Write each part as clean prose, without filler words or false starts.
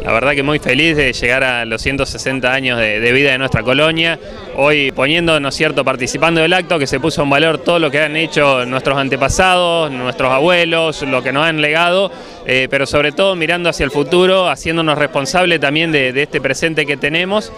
La verdad que muy feliz de llegar a los 160 años de vida de nuestra colonia. Hoy poniendo, ¿no es cierto?, participando del acto, que se puso en valor todo lo que han hecho nuestros antepasados, nuestros abuelos, lo que nos han legado, pero sobre todo mirando hacia el futuro, haciéndonos responsables también de este presente que tenemos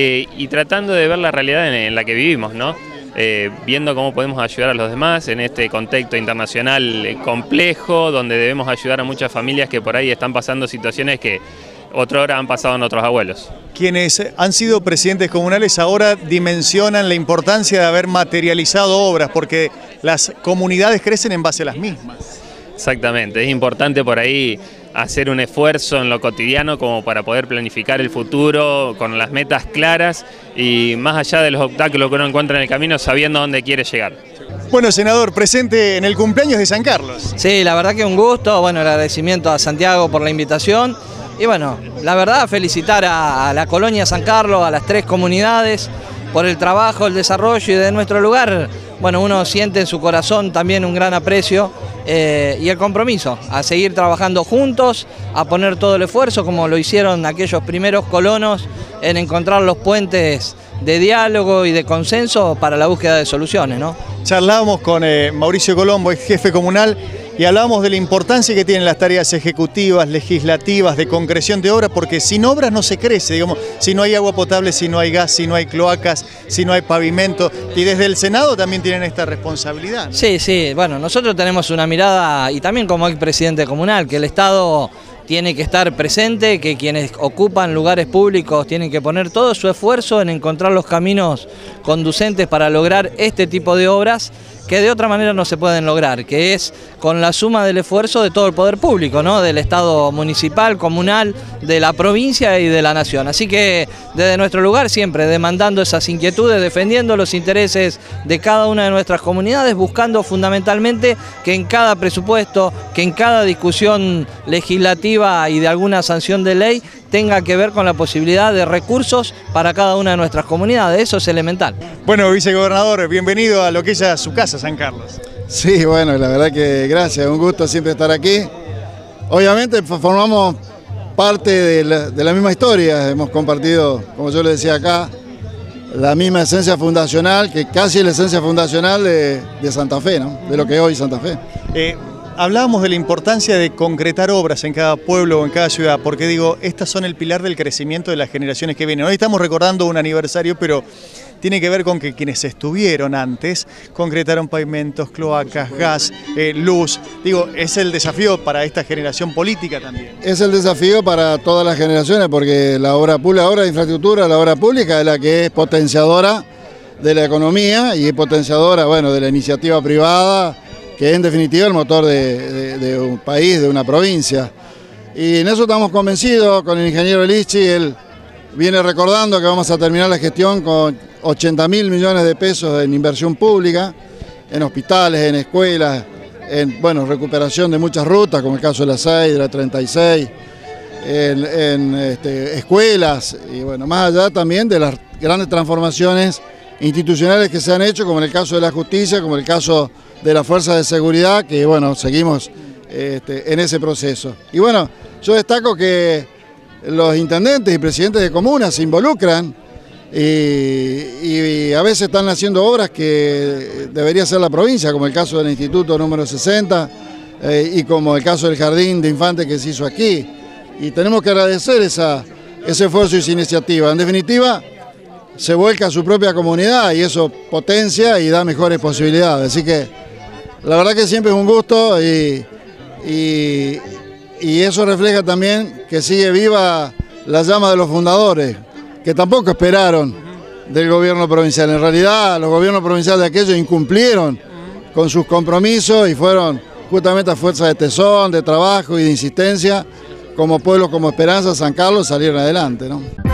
y tratando de ver la realidad en la que vivimos, ¿no? Viendo cómo podemos ayudar a los demás en este contexto internacional complejo, donde debemos ayudar a muchas familias que por ahí están pasando situaciones que otrora han pasado en otros abuelos. Quienes han sido presidentes comunales ahora dimensionan la importancia de haber materializado obras, porque las comunidades crecen en base a las mismas. Exactamente, es importante por ahí hacer un esfuerzo en lo cotidiano como para poder planificar el futuro con las metas claras y más allá de los obstáculos que uno encuentra en el camino, sabiendo dónde quiere llegar. Bueno, senador, presente en el cumpleaños de San Carlos. Sí, la verdad que un gusto, bueno, el agradecimiento a Santiago por la invitación y bueno, la verdad felicitar a la colonia San Carlos, a las 3 comunidades por el trabajo, el desarrollo y de nuestro lugar. Bueno, uno siente en su corazón también un gran aprecio y el compromiso a seguir trabajando juntos, a poner todo el esfuerzo como lo hicieron aquellos primeros colonos en encontrar los puentes de diálogo y de consenso para la búsqueda de soluciones, ¿no? Charlábamos con Mauricio Colombo, ex jefe comunal, y hablábamos de la importancia que tienen las tareas ejecutivas, legislativas, de concreción de obras, porque sin obras no se crece, digamos, si no hay agua potable, si no hay gas, si no hay cloacas, si no hay pavimento, y desde el Senado también tienen esta responsabilidad. Sí, sí, bueno, nosotros tenemos una mirada, y también como ex presidente comunal, que el Estado tiene que estar presente, que quienes ocupan lugares públicos tienen que poner todo su esfuerzo en encontrar los caminos conducentes para lograr este tipo de obras que de otra manera no se pueden lograr, que es con la suma del esfuerzo de todo el poder público, ¿no? Del Estado municipal, comunal, de la provincia y de la nación. Así que desde nuestro lugar siempre demandando esas inquietudes, defendiendo los intereses de cada una de nuestras comunidades, buscando fundamentalmente que en cada presupuesto, que en cada discusión legislativa y de alguna sanción de ley tenga que ver con la posibilidad de recursos para cada una de nuestras comunidades, eso es elemental. Bueno, vicegobernador, bienvenido a lo que es su casa, San Carlos. Sí, bueno, la verdad que gracias, un gusto siempre estar aquí. Obviamente formamos parte de la misma historia, hemos compartido, como yo le decía acá, la misma esencia fundacional, que casi es la esencia fundacional de Santa Fe, ¿no? De lo que es hoy Santa Fe. Hablábamos de la importancia de concretar obras en cada pueblo o en cada ciudad, porque digo, estas son el pilar del crecimiento de las generaciones que vienen. Hoy estamos recordando un aniversario, pero tiene que ver con que quienes estuvieron antes concretaron pavimentos, cloacas, gas, luz. Digo, es el desafío para esta generación política también. Es el desafío para todas las generaciones, porque la obra pública, la obra de infraestructura, la obra pública es la que es potenciadora de la economía y es potenciadora, bueno, de la iniciativa privada, que es en definitiva el motor de un país, de una provincia. Y en eso estamos convencidos con el ingeniero Lichi. Él viene recordando que vamos a terminar la gestión con 80.000 millones de pesos en inversión pública, en hospitales, en escuelas, en recuperación de muchas rutas, como el caso de la 6, de la 36, en escuelas, y bueno, más allá también de las grandes transformaciones institucionales que se han hecho, como en el caso de la justicia, como en el caso de la fuerza de seguridad, que bueno, seguimos en ese proceso. Y bueno, yo destaco que los intendentes y presidentes de comunas se involucran y a veces están haciendo obras que debería hacer la provincia, como el caso del Instituto número 60 y como el caso del Jardín de Infantes que se hizo aquí. Y tenemos que agradecer ese esfuerzo y esa iniciativa. En definitiva, se vuelca a su propia comunidad y eso potencia y da mejores posibilidades. Así que la verdad que siempre es un gusto y eso refleja también que sigue viva la llama de los fundadores, que tampoco esperaron del gobierno provincial. En realidad, los gobiernos provinciales de aquellos incumplieron con sus compromisos y fueron justamente a fuerza de tesón, de trabajo y de insistencia, como pueblos como Esperanza, San Carlos, salieron adelante, ¿no?